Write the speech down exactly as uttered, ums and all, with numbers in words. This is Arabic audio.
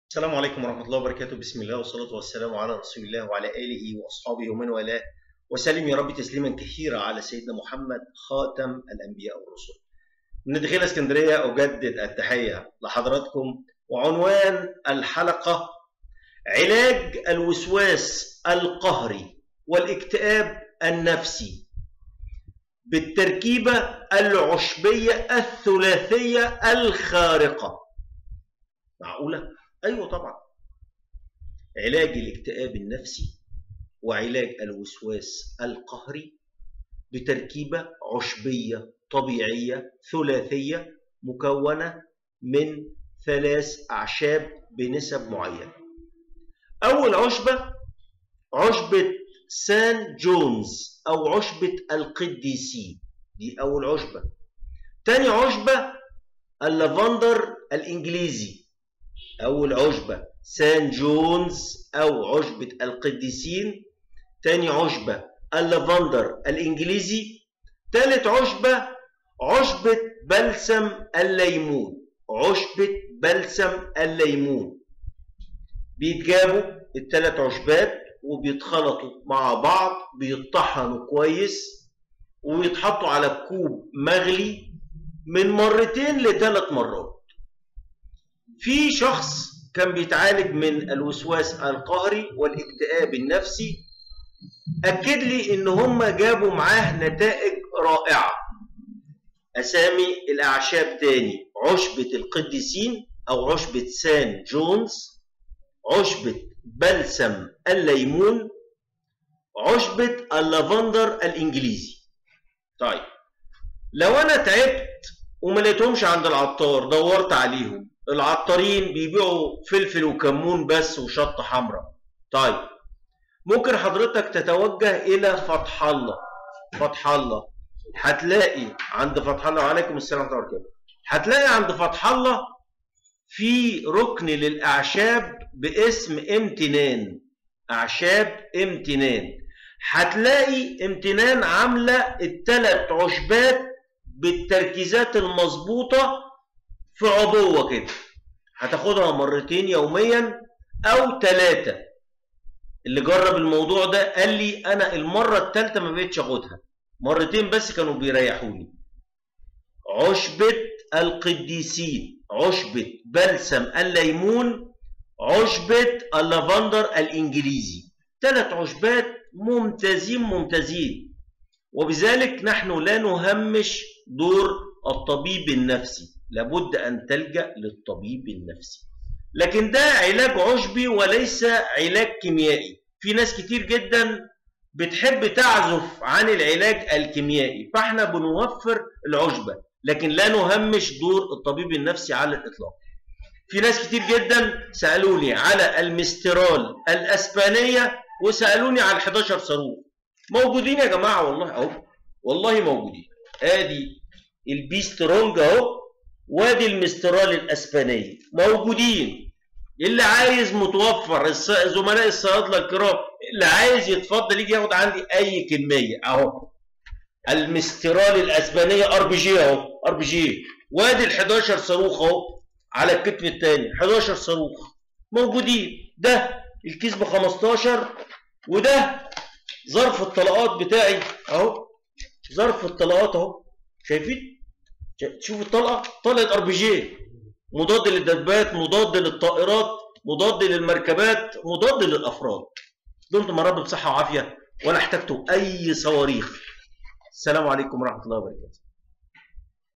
السلام عليكم ورحمة الله وبركاته. بسم الله والصلاة والسلام على رسول الله وعلى آله وأصحابه ومن والاه، وسلم يا رب تسليما كثيرا على سيدنا محمد خاتم الأنبياء والرسل. من داخل اسكندرية أجدد التحية لحضراتكم، وعنوان الحلقة علاج الوسواس القهري والاكتئاب النفسي بالتركيبة العشبية الثلاثية الخارقة. معقولة؟ أيوة طبعا. علاج الاكتئاب النفسي وعلاج الوسواس القهري بتركيبة عشبية طبيعية ثلاثية مكونة من ثلاث أعشاب بنسب معينة. أول عشبة عشبة سان جونز أو عشبة القديسين، دي أول عشبة. تاني عشبة اللافندر الإنجليزي. أول عشبة سان جونز أو عشبة القديسين، تاني عشبة اللافندر الإنجليزي، تالت عشبة عشبة بلسم الليمون. عشبة بلسم الليمون بيتجابوا التلات عشبات وبيتخلطوا مع بعض، بيتطحنوا كويس ويتحطوا على كوب مغلي من مرتين لثلاث مرات. في شخص كان بيتعالج من الوسواس القهري والاكتئاب النفسي، أكد لي إن هم جابوا معاه نتائج رائعة. أسامي الأعشاب تاني: عشبة القديسين أو عشبة سان جونز، عشبة بلسم الليمون، عشبة اللافندر الإنجليزي. طيب، لو أنا تعبت وما لقيتهمش عند العطار، دورت عليهم، العطارين بيبيعوا فلفل وكمون بس وشطة حمراء. طيب، ممكن حضرتك تتوجه إلى فتح الله. فتح الله هتلاقي عند فتح الله، وعليكم السلام ورحمة الله وبركاته، هتلاقي عند فتح الله في ركن للأعشاب باسم امتنان. أعشاب امتنان. هتلاقي امتنان عاملة التلات عشبات بالتركيزات المظبوطة في عبوة كده، هتاخدها مرتين يوميا أو ثلاثة. اللي جرب الموضوع ده قال لي أنا المرة الثالثة ما بقتش أخدها، مرتين بس كانوا بيريحوني. عشبة القديسين، عشبة بلسم الليمون، عشبة اللافندر الإنجليزي. ثلاث عشبات ممتازين ممتازين، وبذلك نحن لا نهمش دور الطبيب النفسي، لابد أن تلجأ للطبيب النفسي. لكن ده علاج عشبي وليس علاج كيميائي. في ناس كتير جدا بتحب تعزف عن العلاج الكيميائي، فاحنا بنوفر العشبة لكن لا نهمش دور الطبيب النفسي على الإطلاق. في ناس كتير جدا سألوني على المسترال الأسبانية وسألوني على الحداشر صاروخ. موجودين يا جماعة والله أهو، والله موجودين. آدي البيسترونج أهو، وادي المسترال الاسبانيه موجودين. اللي عايز متوفر، زملاء الصيادله الكرام اللي عايز يتفضل يجي ياخد عندي اي كميه اهو. المسترال الاسبانيه ار بي جي اهو، ار بي جي. وادي ال حداشر صاروخ اهو على الكتف الثاني، حداشر صاروخ موجودين. ده الكيس ب خمستاشر، وده ظرف الطلقات بتاعي اهو، ظرف الطلقات اهو، شايفين؟ شوف الطلقه، طلقه ار بي جي، مضاد للدبابات، مضاد للطائرات، مضاد للمركبات، مضاد للافراد. دمتم يا رب بصحه وعافيه، ولا احتجتوا اي صواريخ. السلام عليكم ورحمه الله وبركاته.